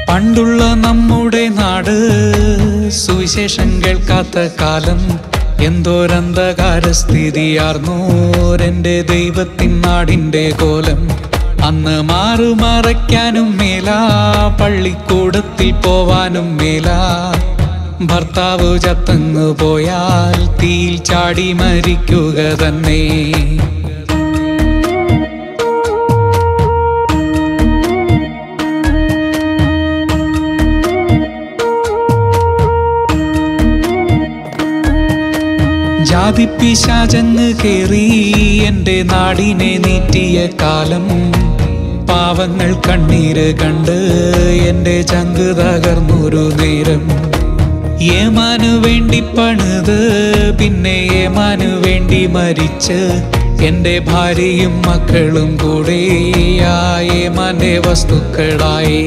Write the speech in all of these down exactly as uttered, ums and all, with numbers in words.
പണ്ടുള്ള നമ്മുടെ നാട് സുവിശേഷം കേൾക്കാത്ത കാലം എന്തോരന്ധകാര സ്ഥിതിയാർന്നോരെന്റെ ദൈവത്തിൻ നാടിന്റെ കോലം. അന്ന് മാറുമറയ്ക്കാനും മേലാ, പള്ളിക്കൂടത്തിൽ പോവാനും മേലാ. ഭർത്താവ് ചത്തങ്ങു പോയാൽ തീയിൽ ചാടി മരിക്കുക തന്നെ. ജാതിപ്പിശാചങ്ങ് കേറി എൻ്റെ നാടിനെ നീറ്റിയ കാലം. പാവങ്ങൾ കണ്ണീര് കണ്ട് എൻ്റെ ചങ്ക് തകർന്നൊരു നേരം. ഏമാനു വേണ്ടി പണിത് പിന്നെ ഏമാനു വേണ്ടി മരിച്ച് എൻ്റെ ഭാര്യയും മക്കളും കൂടെ ആ ഏമാന്റെ വസ്തുക്കളായി.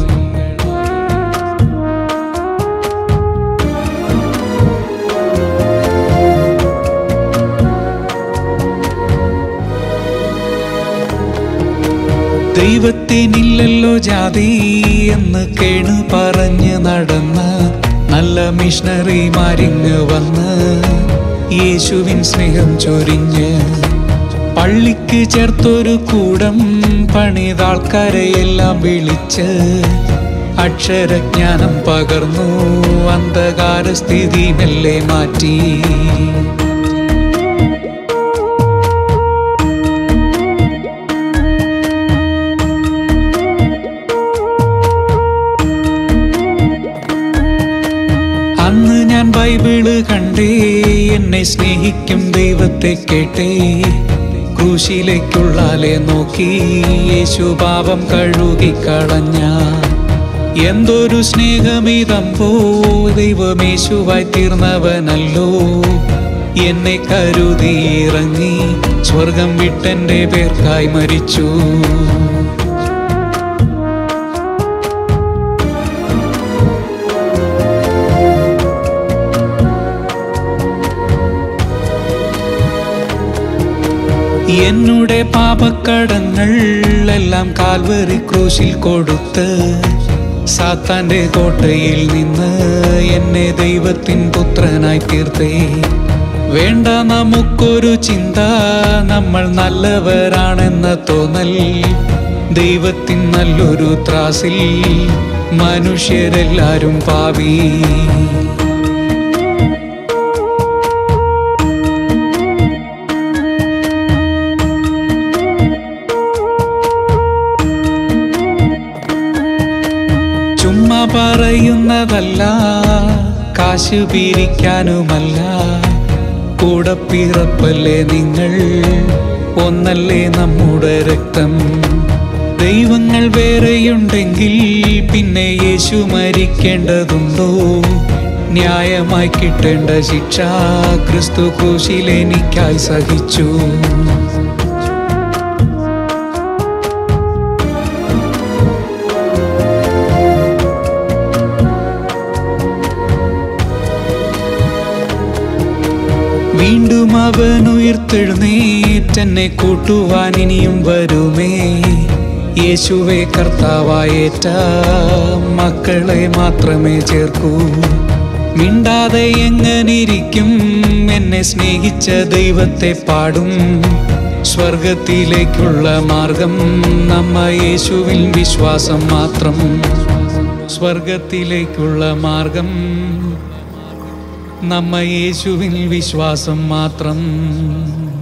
ദൈവത്തിനില്ലല്ലോ ജാതി എന്ന് കേണു പറഞ്ഞ് നടന്ന് നല്ല മിഷണറിമാരിങ്ങ് വന്ന് യേശുവിൻ സ്നേഹം ചൊരിഞ്ഞ് പള്ളിക്ക് ചേർത്തൊരു കൂടം പണിതാൾക്കാരെയെല്ലാം വിളിച്ച് അക്ഷരജ്ഞാനം പകർന്നു അന്ധകാര സ്ഥിതി മെല്ലെ മാറ്റി. അന്ന് ഞാൻ ബൈബിള് കണ്ടേ, എന്നെ സ്നേഹിക്കും ദൈവത്തെ കേട്ടേ. ക്രൂശിലേക്കുള്ളാലെ നോക്കി യേശു പാപം കഴുകിക്കളഞ്ഞ. എന്തൊരു സ്നേഹമിതമ്പോ, ദൈവമേശുവായി തീർന്നവനല്ലോ. എന്നെ കരുതിയിറങ്ങി സ്വർഗം വിട്ടെൻ്റെ പേർക്കായി മരിച്ചു. എന്നുടെ പാപക്കടങ്ങൾ എല്ലാം കാൽവരി ക്രൂശിൽ കൊടുത്ത് സാത്താന്റെ കോട്ടയിൽ നിന്ന് എന്നെ ദൈവത്തിൻ പുത്രനായി തീർത്തേ. വേണ്ട നമുക്കൊരു ചിന്ത, നമ്മൾ നല്ലവരാണെന്ന തോന്നൽ. ദൈവത്തിൻ നല്ലൊരു ത്രാസിൽ മനുഷ്യരെല്ലാരും പാപി. ചുമ്മാ പറയുന്നതല്ല, കാശ് പിരിക്കാനുമല്ല. കൂടപ്പിറപ്പല്ലേ നിങ്ങൾ, ഒന്നല്ലേ നമ്മുടെ രക്തം. ദൈവങ്ങൾ വേറെയുണ്ടെങ്കിൽ പിന്നെ യേശു മരിക്കേണ്ടതുണ്ടോ? ന്യായമായി കിട്ടേണ്ട ശിക്ഷ ക്രിസ്തു ക്രൂശിൽ എനിക്കായി സഹിച്ചു. വീണ്ടും അവൻ ഉയർത്തെഴുന്നേറ്റെന്നെ കൂട്ടുവാൻ ഇനിയും വരുമേ. യേശുവേ കർത്താവായേറ്റ മക്കളെ മാത്രമേ ചേർക്കൂ. മിണ്ടാതെ എങ്ങനിരിക്കും, എന്നെ സ്നേഹിച്ച ദൈവത്തെ പാടും. സ്വർഗത്തിലേക്കുള്ള മാർഗം നമ്മ യേശുവിൽ വിശ്വാസം മാത്രം. സ്വർഗത്തിലേക്കുള്ള മാർഗം നമ്മ യേശുവിൽ വിശ്വാസം മാത്രം.